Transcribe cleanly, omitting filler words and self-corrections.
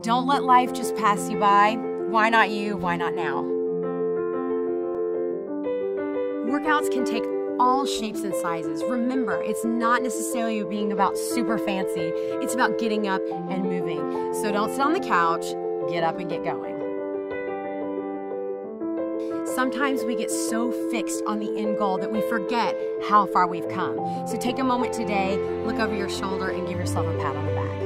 Don't let life just pass you by. Why not you? Why not now? Workouts can take all shapes and sizes. Remember, it's not necessarily being about super fancy. It's about getting up and moving. So don't sit on the couch, get up and get going. Sometimes we get so fixed on the end goal that we forget how far we've come. So take a moment today, look over your shoulder and give yourself a pat on the back.